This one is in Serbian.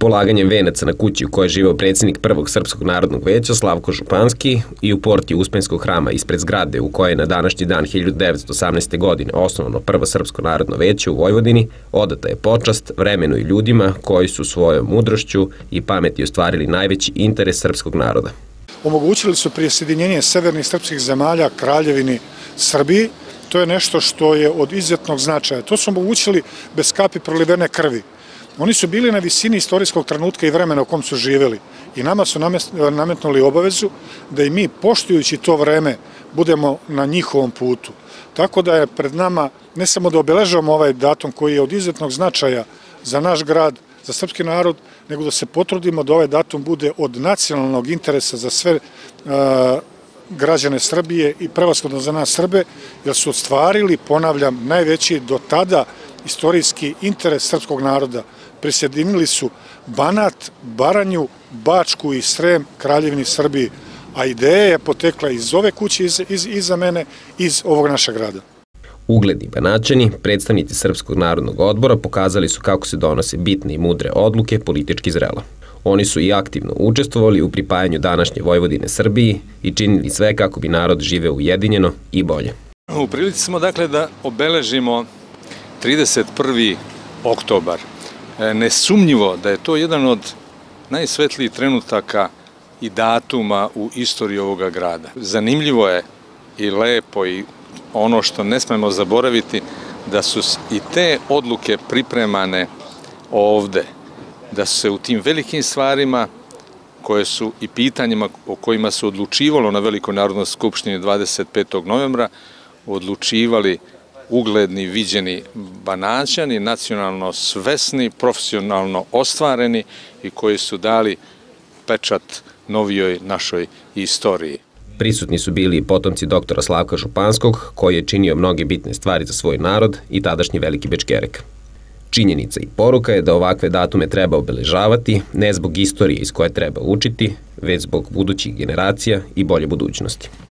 Polaganjem venaca na kući u kojoj je živeo predsjednik Prvog srpskog narodnog veća Slavko Županski i u porti Uspenskog hrama ispred zgrade u kojoj je na današnji dan 1918. godine osnovano Prvo srpsko narodno veće u Vojvodini, odata je počast vremenu i ljudima koji su svojom mudrošću i pameti ostvarili najveći interes srpskog naroda. Omogućili su prisjedinjenje severnih srpskih zemalja Kraljevini Srbiji. To je nešto što je od izuzetnog značaja. To su omogućili bez kapi prolivene krvi. Oni su bili na visini istorijskog trenutka i vremena u kom su živjeli i nama su nametnuli obavezu da i mi, poštujući to vreme, budemo na njihovom putu. Tako da je pred nama ne samo da obeležavamo ovaj datum koji je od izuzetnog značaja za naš grad, za srpski narod, nego da se potrudimo da ovaj datum bude od nacionalnog interesa za sve građane Srbije i prevashodno za nas Srbe, jer su ostvarili, ponavljam, najveći do tada istorijski interes srpskog naroda. Prisjedinili su Banat, Baranju, Bačku i Srem Kraljevini Srbiji, a ideja je potekla iz ove kuće, iza mene, iz ovog našeg grada. Ugledni Banaćani, predstavnici Srpskog narodnog odbora, pokazali su kako se donose bitne i mudre odluke politički zrelo. Oni su i aktivno učestvovali u pripajanju današnje Vojvodine Srbiji i činili sve kako bi narod živeo ujedinjeno i bolje. U prilici smo dakle da obeležimo 31. oktobar. Nesumnjivo da je to jedan od najsvetlijih trenutaka i datuma u istoriji ovoga grada. Zanimljivo je i lepo i ono što ne smemo zaboraviti da su i te odluke pripremane ovde, da su se u tim velikim stvarima koje su i pitanjima o kojima se odlučivalo na Velikoj narodnoj skupštini 25. novembra odlučivali ugledni, viđeni Banaćani, nacionalno svesni, profesionalno ostvareni i koji su dali pečat novijoj našoj istoriji. Prisutni su bili i potomci doktora Slavka Županskog, koji je činio mnoge bitne stvari za svoj narod i tadašnji Veliki Bečkerek. Činjenica i poruka je da ovakve datume treba obeležavati, ne zbog istorije iz koje treba učiti, već zbog budućih generacija i bolje budućnosti.